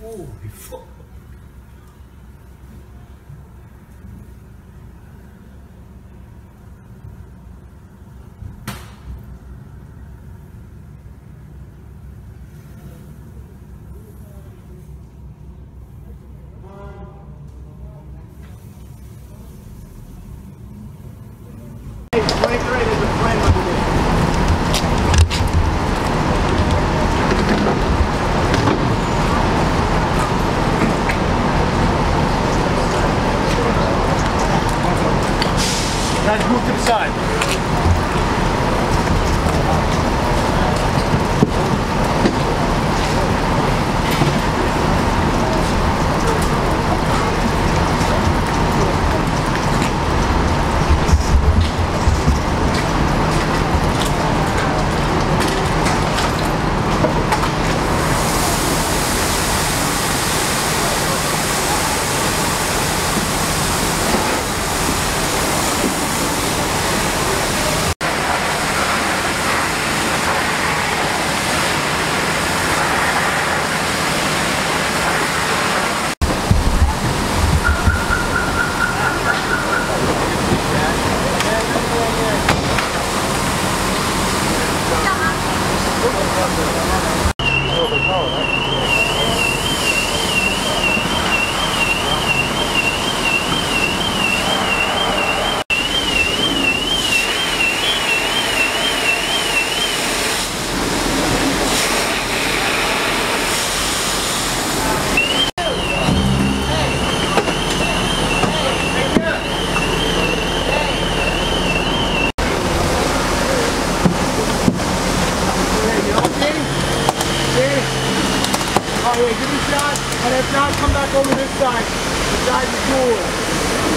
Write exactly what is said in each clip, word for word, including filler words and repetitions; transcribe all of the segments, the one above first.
Holy fuck. Guys, move to the side. Give me a shot, and if not, come back over this side, beside the door.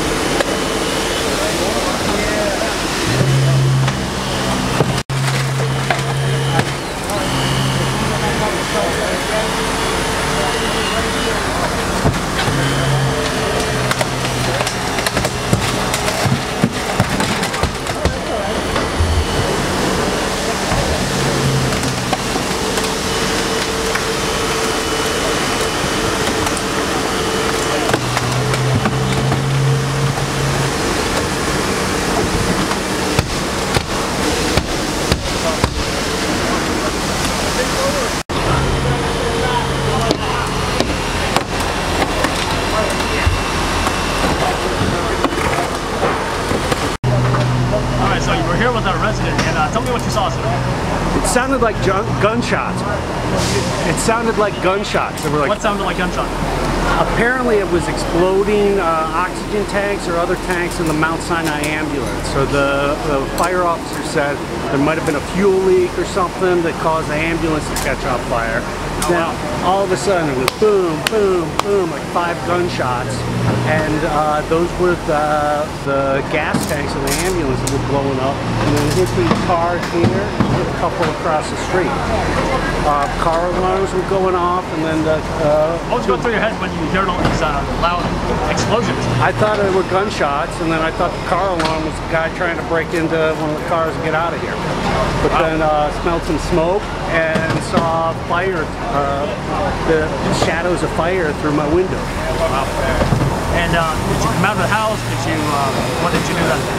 Here with our resident, and uh, tell me what you saw, sir. It sounded like gunshots. It sounded like gunshots. They were like, what sounded like gunshots? Apparently it was exploding uh, oxygen tanks or other tanks in the Mount Sinai ambulance. So the, the fire officer said there might have been a fuel leak or something that caused the ambulance to catch on fire. Oh, then wow. all of a sudden it was boom, boom, boom, like five gunshots. And uh, those were the, the gas tanks in the ambulance that were blowing up. And then hit these cars here, hit a couple across the street. Uh, car alarms were going off, and then the... Uh, what was going through your head when you heard all these uh, loud explosions? I thought it were gunshots, and then I thought the car alarm was the guy trying to break into one of the cars and get out of here. But wow. then uh, smelled some smoke and saw fire, uh, the shadows of fire through my window. Wow. And uh, did you come out of the house? Did you, uh, what did you do then?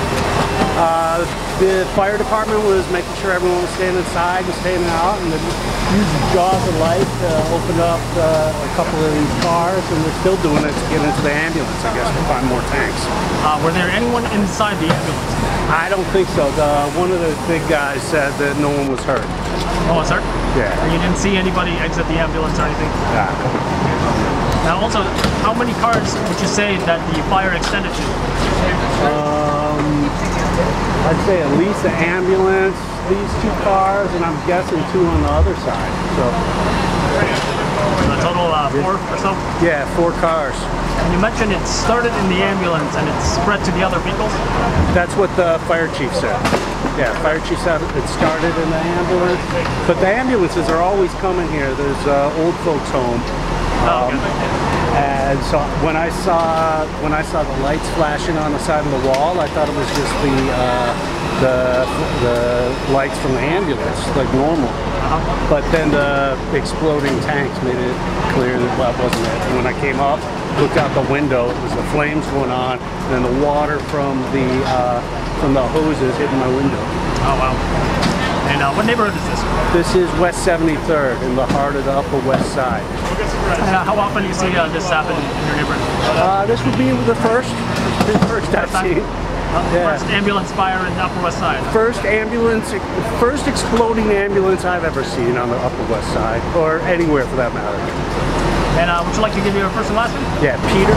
Uh, the fire department was making sure everyone was staying inside and staying out, and they used the jaws of light to open up uh, a couple of these cars, and they're still doing it to get into the ambulance, I guess, to find more tanks. Uh, were there anyone inside the ambulance? I don't think so. The, one of the big guys said that no one was hurt. Oh, was hurt? Yeah. And you didn't see anybody exit the ambulance or anything? Yeah. Now also, how many cars would you say that the fire extended to? Um, I'd say at least the ambulance, these two cars, and I'm guessing two on the other side. So, so a total uh, four or so? Yeah, four cars. And you mentioned it started in the ambulance and it spread to the other vehicles? That's what the fire chief said. Yeah, fire chief said it started in the ambulance, but the ambulances are always coming here. There's uh, old folks home. Um, and so when I saw when I saw the lights flashing on the side of the wall, I thought it was just the uh, the the lights from the ambulance, like normal. But then the exploding tanks made it clear that that wasn't it. And when I came up, looked out the window, it was the flames going on, and then the water from the uh, from the hoses hitting my window. Oh wow. And uh, what neighborhood is this? This is West seventy-third, in the heart of the Upper West Side. And uh, how often do you see uh, this happen in your neighborhood? Uh, this would be the first, the first I've seen. Uh, Yeah. First ambulance fire in the Upper West Side. First ambulance, first exploding ambulance I've ever seen on the Upper West Side, or anywhere for that matter. And uh, would you like to give your first and last name? Yeah, Peter.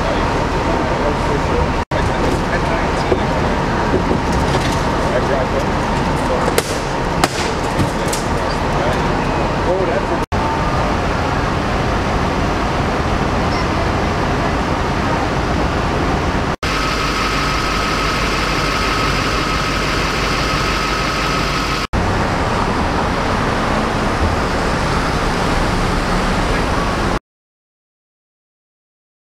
Exactly.